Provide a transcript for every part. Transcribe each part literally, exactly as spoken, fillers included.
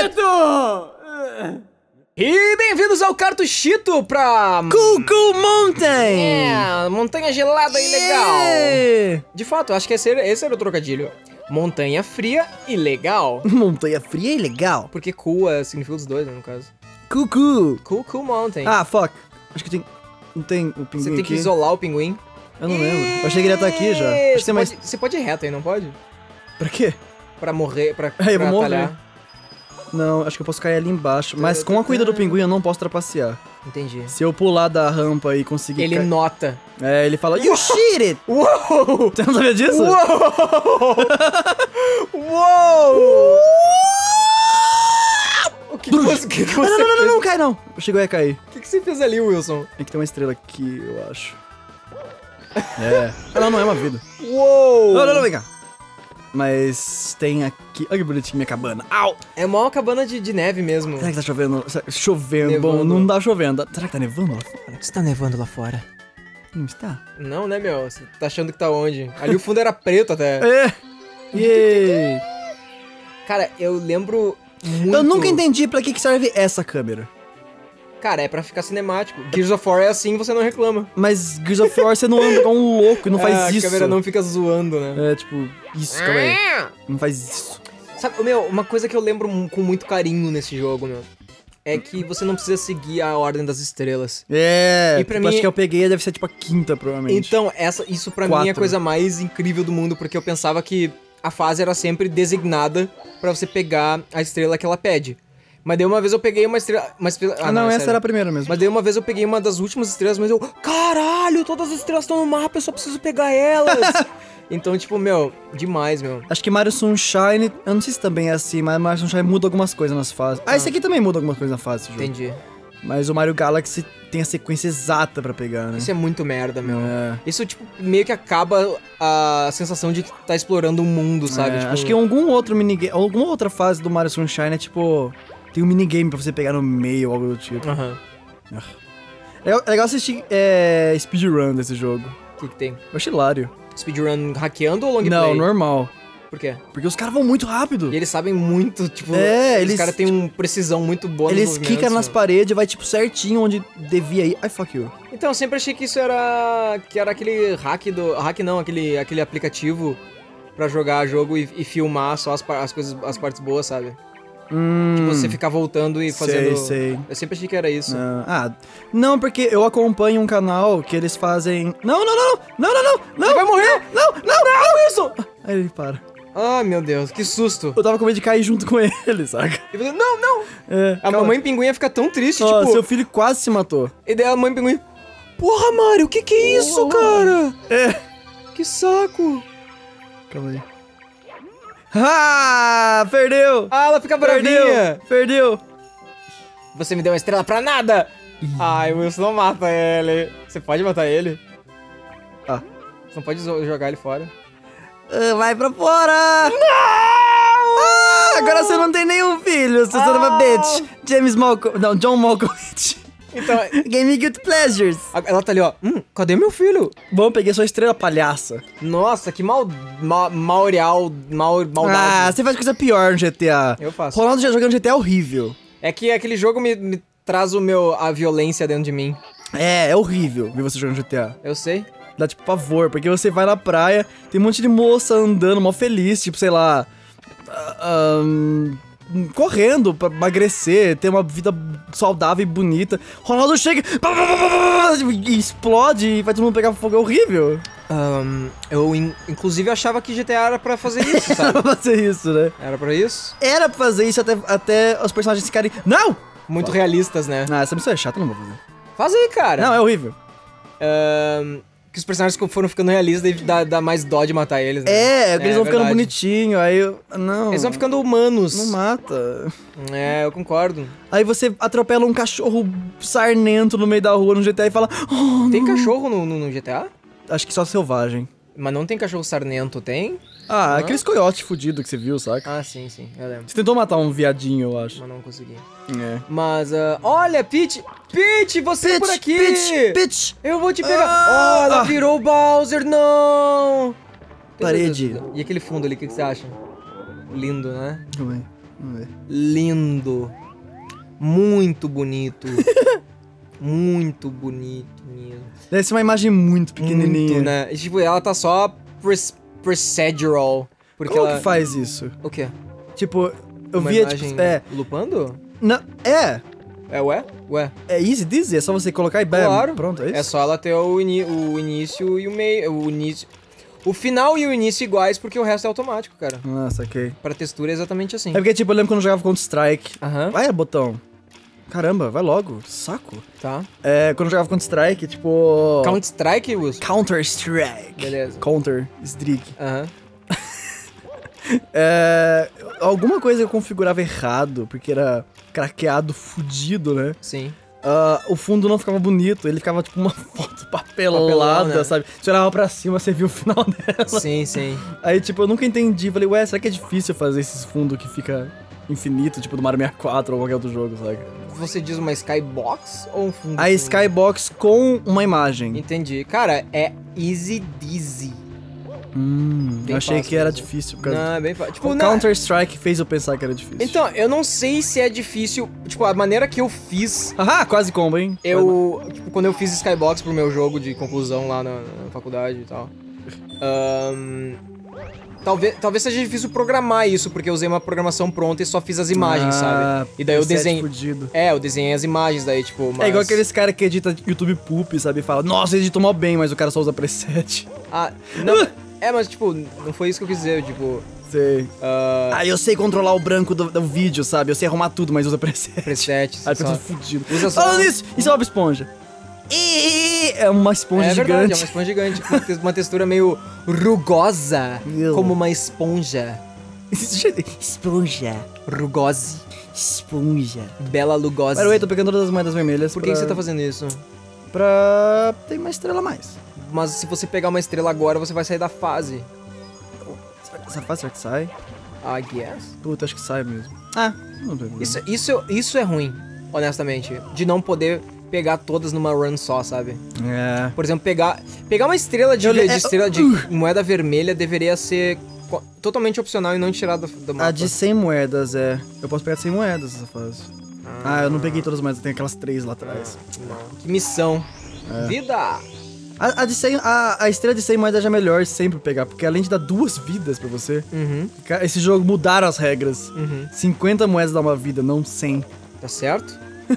Cartuchito! E bem-vindos ao Cartuchito pra... Cuckoo Mountain! É, montanha gelada e legal. De fato, acho que esse era, esse era o trocadilho. Montanha fria e legal. Montanha fria e legal. Porque cool é, significa os dois, né, no caso. Cuckoo. Cool, cool mountain. Ah, fuck. Acho que tem... Não tem o pinguim Você tem aqui. que isolar o pinguim. Eu não lembro. Eu achei que ele ia estar aqui já. Acho que Você tem mais... pode, você pode ir reto aí, não pode? Pra quê? Pra morrer, pra, É, eu pra vou atalhar. morrer. Não, acho que eu posso cair ali embaixo. Mas com a corrida do pinguim eu não posso trapacear. Entendi. Se eu pular da rampa e conseguir... Ele ca- nota. É, ele fala, you cheated! Uou! Você não sabia disso? Uou! Uou! O que, que você, que que Não, você não, não, não, fez? não, cai não. Chegou a cair. O que, que você fez ali, Wilson? Tem que ter uma estrela aqui, eu acho. É. Ah, não, não é uma vida. Uou! Não, não, não, vem cá. Mas tem aqui... Olha que bonitinho minha cabana. Au! É uma cabana de, de neve mesmo. Será que tá chovendo? Chovendo. Nevando. Bom, não tá chovendo. Será que tá nevando lá fora? Está nevando lá fora. Não está? Não, né, meu? Você tá achando que tá onde? Ali o fundo era preto até. É! Yay! Cara, eu lembro muito... Eu nunca entendi pra que que serve essa câmera. Cara, é pra ficar cinemático. Gears of War é assim, você não reclama. Mas Gears of War você não anda igual um louco e não É, faz isso. A câmera não fica zoando, né? É, tipo... Isso, calma aí. Não faz isso. Sabe, meu, uma coisa que eu lembro mu- com muito carinho nesse jogo, meu, é que você não precisa seguir a ordem das estrelas. É, E pra tipo, mim- acho que eu peguei deve ser tipo a quinta, provavelmente. Então, essa, isso pra mim é a Quatro. coisa mais incrível do mundo, porque eu pensava que a fase era sempre designada pra você pegar a estrela que ela pede. Mas daí uma vez eu peguei uma estrela... Uma estrela Ah, não, é essa sério. era a primeira mesmo. Mas daí uma vez eu peguei uma das últimas estrelas, mas eu... Caralho, todas as estrelas estão no mapa, eu só preciso pegar elas. Então, tipo, meu, demais, meu. Acho que Mario Sunshine, eu não sei se também é assim, mas Mario Sunshine muda algumas coisas nas fases. Ah, esse aqui também muda algumas coisas na fase, esse jogo. Entendi. Mas o Mario Galaxy tem a sequência exata pra pegar, né? Isso é muito merda, meu. É. Isso, tipo, meio que acaba a sensação de que tá explorando o mundo, sabe? É, Tipo, acho que algum outro minigame, alguma outra fase do Mario Sunshine é tipo... Tem um minigame pra você pegar no meio ou algo do tipo. Aham. É legal- é legal assistir é, speedrun desse jogo. O que que tem? Eu acho hilário. Speedrun hackeando ou long Não, play? normal. Por quê? Porque os caras vão muito rápido. E eles sabem muito, tipo... É, os eles- caras têm uma precisão muito boa nos Eles movimentos, quicam nas meu. paredes e vai tipo certinho onde devia ir. Ai, fuck you. Então, eu sempre achei que isso era... Que era aquele hack do... Hack não, aquele, aquele aplicativo pra jogar jogo e, e filmar só as, par- as coisas, as partes boas, sabe? Hum, Tipo, você ficar voltando e fazendo... Sei, sei. Eu sempre achei que era isso. Não. Ah, não, porque eu acompanho um canal que eles fazem... Não, não, não, não, não, não, não. Você vai morrer! Não, não, não, Wilson! Aí ele para. Ah, meu Deus, que susto. Eu tava com medo de cair junto com ele, saca? E você, não, não! É, A calma. mamãe pinguim ia ficar tão triste, Ó, tipo... seu filho quase se matou. E daí a mãe pinguim... Porra, Mario, o que que é isso, Oh. cara? É. Que saco. Calma aí. Ah, perdeu! Ah, ela fica bravinha. Perdeu! Perdeu! Você me deu uma estrela pra nada. Ai, Wilson, não mata ele. Você pode matar ele? Ah. Você não pode zo- jogar ele fora. Ah, vai pra fora! Não! Ah, agora você não tem nenhum filho, seu son of a Ah. bitch. James Malcolm... Não, John Malkovich. Então, Game Guilty Pleasures. a- ela tá ali, ó. Hum, cadê meu filho? Bom, peguei sua estrela, palhaça. Nossa, que mal... mal Maurial... Mal, Ah, maldade. você faz coisa pior no G T A. Eu faço. Ronaldo já jogando G T A é horrível. É que aquele jogo me, me traz o meu... A violência dentro de mim. É, é horrível ver você jogando G T A. Eu sei. Dá tipo pavor, porque você vai na praia, tem um monte de moça andando, mó feliz, tipo, sei lá. ah, ahn, correndo pra emagrecer, ter uma vida saudável e bonita. Ronaldo chega pá, pá, pá, pá, pá, e explode e vai todo mundo pegar fogo, é horrível. Ahn, eu, in- inclusive, achava que G T A era pra fazer isso, Era sabe? pra fazer isso, né? Era pra isso? Era pra fazer isso até, até os personagens ficarem. Não! Muito realistas, né? Ah, essa missão é chata, eu não vou fazer. Faz aí, cara. Não, é horrível. Ahn, que os personagens foram ficando realistas e dá, dá mais dó de matar eles, né? É, eles vão ficando verdade. bonitinhos, aí eu. Não. Eles vão ficando humanos. Não mata. É, eu concordo. Aí você atropela um cachorro sarnento no meio da rua no G T A e fala. Oh, Tem não." cachorro no, no, no G T A? Acho que só selvagem. Mas não tem cachorro sarnento, tem? Ah, Hã? aqueles coiotes fudidos que você viu, saca? Ah, sim, sim, eu lembro. Você tentou matar um viadinho, eu acho. Mas não consegui. É. Mas, ah, olha, Peach! Peach, você é por aqui! Peach, Peach! Eu vou te pegar! Ah! Oh, ela Ah! virou o Bowser, não! Parede. E aquele fundo ali, o que, que você acha? Lindo, né? Calma aí. Vamos ver. Lindo. Muito bonito. Muito bonito mesmo. Deve ser uma imagem muito pequenininha. Muito, né? E, tipo, ela tá só pres- procedural. Porque Como ela... que faz isso? O quê? Tipo, eu Uma via, imagem tipo, é... lupando? Não, é, É, ué? Ué. é easy dizer, é só você colocar e bam, Claro. pronto, é isso? É só ela ter o, ini- o início e o meio. O início. O final e o início iguais, porque o resto é automático, cara. Ah, saquei. Pra textura é exatamente assim. É porque, tipo, eu lembro quando eu jogava Counter-Strike. Aham. Vai, botão. Caramba, vai logo, saco. Tá. É, quando eu jogava Counter-Strike, tipo... Counter-Strike, Wilson? Counter-Strike. Beleza. Counter-Strike. Aham. É, alguma coisa eu configurava errado, porque era craqueado fudido, né? Sim. Ah, o fundo não ficava bonito, ele ficava tipo uma foto papelada, Papelão, né? sabe? Você olhava pra cima, você viu o final dela. Sim, sim. Aí, tipo, eu nunca entendi. Falei, ué, será que é difícil fazer esses fundos que fica infinito, tipo do Mario sessenta e quatro ou qualquer outro jogo, sabe? Você diz uma skybox ou um fundo? A fundo? Skybox com uma imagem. Entendi. Cara, é easy deasy. Hum, Bem eu achei fácil que era mesmo. difícil. Por causa Não, é bem fácil. Tipo, o não- Counter-Strike fez eu pensar que era difícil. Então, eu não sei se é difícil. Tipo, a maneira que eu fiz. Ahá, quase combo, hein? Eu. Tipo, quando eu fiz Skybox pro meu jogo de conclusão lá na, na faculdade e tal. ahn, talvez, talvez seja difícil programar isso, porque eu usei uma programação pronta e só fiz as imagens, Ah, sabe? E daí eu preset desenho. fudido. É, eu desenhei as imagens, daí, tipo. Mas... É igual aqueles caras que edita YouTube Poop, sabe? E fala, nossa, editou mó bem, mas o cara só usa preset. Ah, não. É, mas, tipo, não foi isso que eu quis dizer, tipo. Sei. ah, Ah, eu sei controlar o branco do, do vídeo, sabe? Eu sei arrumar tudo, mas usa preset. presets. Aí só. fica tudo fudido. Usa só- Falando nisso, isso é uma esponja. Ih, É uma esponja É verdade, é gigante. uma esponja gigante, com te- uma textura meio rugosa, Meu. como uma esponja. Esponja. Rugose. Esponja. Bela Lugosi. Pera, eu tô pegando todas as moedas vermelhas. Por que, pra... que você tá fazendo isso? Pra ter uma estrela a mais. Mas se você pegar uma estrela agora, você vai sair da fase. Será que essa fase será que sai? I guess. Puta, acho que sai mesmo. Ah, não tem problema. Isso, isso, isso é ruim, honestamente. De não poder pegar todas numa run só, sabe? É. Por exemplo, pegar, pegar uma estrela de, Eu le- de, é- estrela de uh. moeda vermelha deveria ser co- totalmente opcional e não tirar do, do mapa. A de cem moedas, é. Eu posso pegar cem moedas essa fase. Ah, eu não peguei todas as moedas, tem aquelas três lá atrás. Não. Que missão. É. Vida! A, a de cem, a, a estrela de cem moedas já é melhor sempre pegar, porque além de dar duas vidas pra você, Uhum, ca- esse jogo mudaram as regras. uhum. cinquenta moedas dá uma vida, não cem. Tá certo?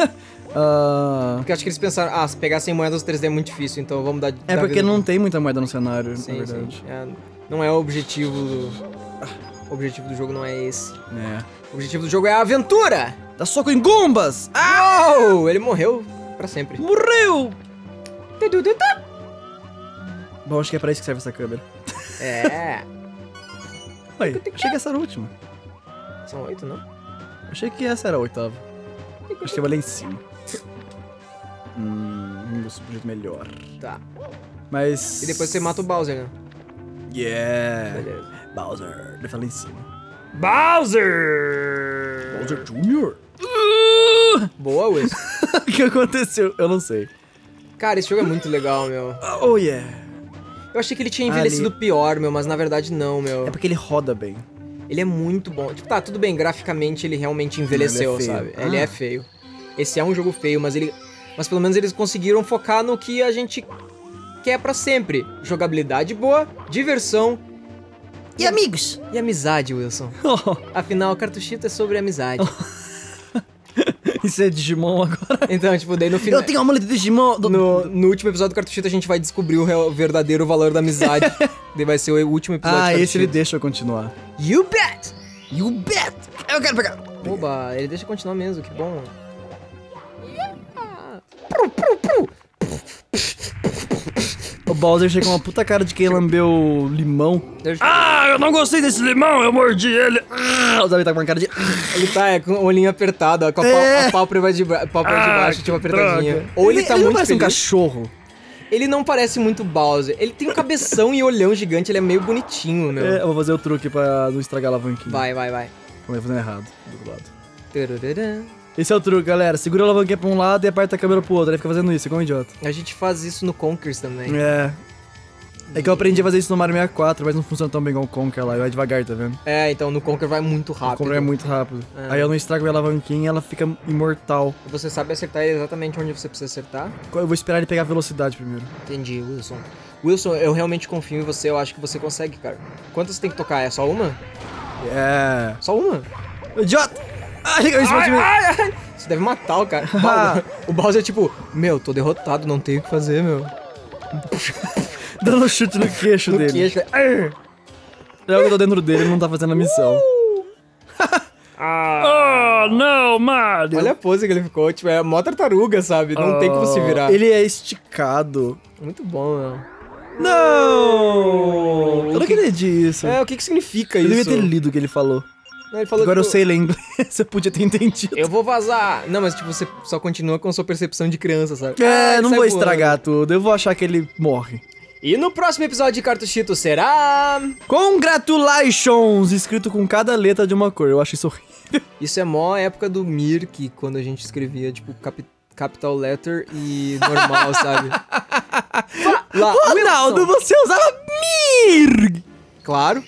Ah, Porque eu acho que eles pensaram, ah, se pegar cem moedas três D é muito difícil, então vamos dar... é dar porque vida- não tem muita moeda no cenário, Sim, na verdade. sim. É, não é o objetivo do... O objetivo do jogo não é esse. É. O objetivo do jogo é a aventura! Dá soco em Gumbas! Ah, Oh, ele morreu pra sempre. morreu! Bom, acho que é pra isso que serve essa câmera. É. Oi, achei que essa era a última. São oito, não? Achei que essa era a oitava. Acho que eu vou lá em cima. Hum, um jeito melhor. Tá. Mas... E depois você mata o Bowser, né? Yeah! Beleza. Bowser, ele fala em cima. Bowser! Bowser Júnior? Boa, Wiz. O que aconteceu? Eu não sei. Cara, esse jogo é muito legal, meu. Oh, yeah. Eu achei que ele tinha envelhecido Ali. pior, meu, mas na verdade não, meu. É porque ele roda bem. Ele é muito bom. Tipo, tá, tudo bem, graficamente ele realmente envelheceu, Ele é feio. sabe? Ah. Ele é feio. Esse é um jogo feio, mas ele... Mas pelo menos eles conseguiram focar no que a gente quer pra sempre. Jogabilidade boa, diversão E amigos? e amizade, Wilson. Afinal, Cartuchito é sobre amizade. Isso é Digimon agora? Então, tipo, daí no final... Eu tenho uma muleta de Digimon. Do... No, no último episódio do Cartuchito a gente vai descobrir o, real- o verdadeiro valor da amizade. Daí vai ser o último episódio Ah, do esse ele Cartuchito. deixa eu continuar. You bet! You bet! Eu quero pegar. Oba, ele deixa continuar mesmo, que bom. O Bowser chega com uma puta cara de quem lambeu limão. Deixa- Ah, eu não gostei desse limão, eu mordi ele. Ah, o Davi tá com uma cara de... Ele tá é, com o olhinho apertado, ó, com a, pál- É. a pálpebra de, ba- pálpebra de Ah, baixo, tipo, que apertadinha. droga. Ou ele, tá não muito parece um feliz. cachorro. Ele não parece muito Bowser. Ele tem um cabeção e olhão gigante, ele é meio bonitinho, meu. É, eu vou fazer o truque pra não estragar a alavanquinha. Vai, vai, vai. Como é fazendo errado, do outro lado. Tarararã. Esse é o truque, galera. Segura a alavanquinha pra um lado e aperta a câmera pro outro. Aí fica fazendo isso, igual um idiota. A gente faz isso no Conkers também. É. É que eu aprendi a fazer isso no Mario sessenta e quatro, mas não funciona tão bem igual o Conker lá, vai devagar, tá vendo? É, então no Conker vai muito O rápido. Conker é muito rápido. É. Aí eu não estrago minha alavanquinha e ela fica imortal. Você sabe acertar exatamente onde você precisa acertar? Eu vou esperar ele pegar velocidade primeiro. Entendi, Wilson. Wilson, eu realmente confio em você, eu acho que você consegue, cara. Quantas você tem que tocar? É só uma? É. Só uma? Idiota! Ai, eu explodi. Ai, ai, ai. Você deve matar o cara. O Bowser, o Bowser é tipo, meu, tô derrotado, não tenho o que fazer, meu. Dando chute no queixo No dele. queixo. Arr. É o que eu tô dentro dele, ele não tá fazendo a missão. Ah. Oh, não, Mario! Olha a pose que ele ficou, tipo, é mó tartaruga, sabe? Não tem como se virar. Ele é esticado. Muito bom, meu. Não! Eu não acredito isso. É, o que que significa Eu isso? devia ter lido o que ele falou. Ele falou, Agora eu tipo, sei ler inglês, você podia ter entendido. Eu vou vazar. Não, mas tipo, você só continua com a sua percepção de criança, sabe? É, Ah, não sai vou voando. estragar tudo, eu vou achar que ele morre. E no próximo episódio de Cartuchito será... Congratulations! Escrito com cada letra de uma cor, eu acho isso horrível. Isso é mó época do Mirk, quando a gente escrevia, tipo, capi capital letter e normal, sabe? Lá, Ronaldo, Wilson. você usava M I R G! Claro.